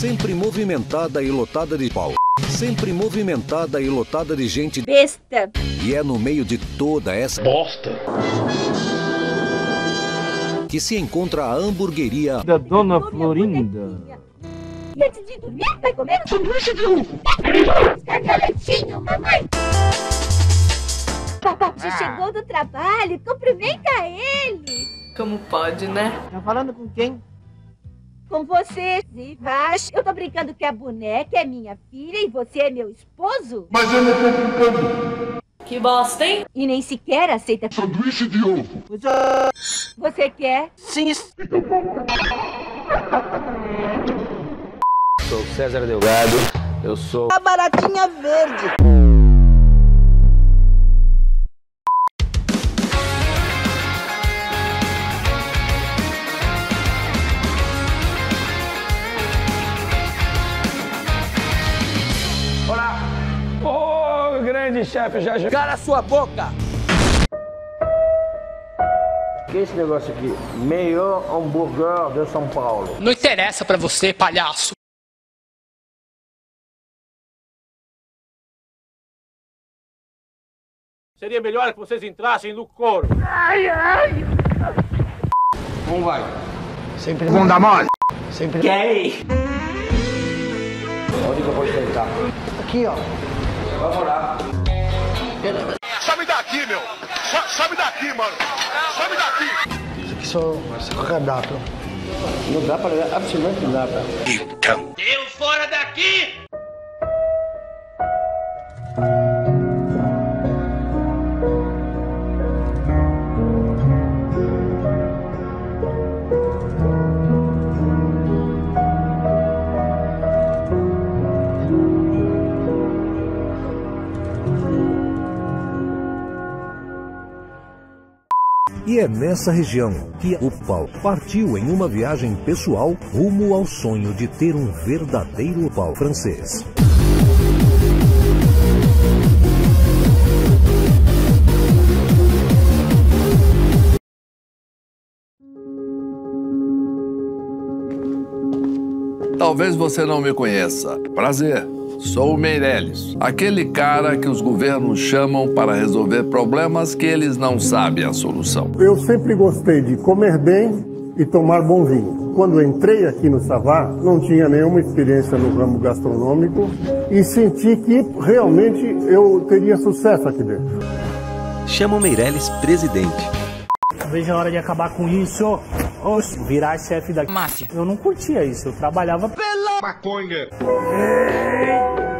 Sempre movimentada e lotada de pau. Sempre movimentada e lotada de gente besta. E é no meio de toda essa bosta que se encontra a hamburgueria da Dona Florinda. E antes de dormir, vai comer um sanduíche de ovo. Escargalentinho, mamãe. Papai já chegou do trabalho, cumprimenta ele. Como pode, né? Tá falando com quem? Com você, Zivash. Eu tô brincando que a boneca é minha filha e você é meu esposo? Mas eu não tô brincando. Que bosta, hein? E nem sequer aceita Sanduíche de ovo. Você quer? Sim. Sou César Delgado, eu sou a baratinha verde. Olá! Ô, grande chefe, já... Cala sua boca! Que é esse negócio aqui? Melhor hambúrguer de São Paulo. Não interessa pra você, palhaço. Seria melhor que vocês entrassem no coro. Ai, ai! Como vai? Sempre bunda mole. Sempre Gay! Onde que eu vou sentar? aqui, ó. Vamos lá. Sabe daqui, meu. Sabe daqui, mano. Sabe daqui. Isso aqui só cardápio. Não dá pra levar absolutamente nada. Então. Eu fora daqui! E é nessa região que o pau partiu em uma viagem pessoal rumo ao sonho de ter um verdadeiro pau francês. Talvez você não me conheça. Prazer. Sou o Meirelles, aquele cara que os governos chamam para resolver problemas que eles não sabem a solução. Eu sempre gostei de comer bem e tomar bom vinho. Quando entrei aqui no Savá, não tinha nenhuma experiência no ramo gastronômico e senti que realmente eu teria sucesso aqui dentro. Chama o Meirelles presidente. Veja a hora de acabar com isso. Oxe, virar chefe da máfia. Eu não curtia isso, eu trabalhava pela maconha. Ei!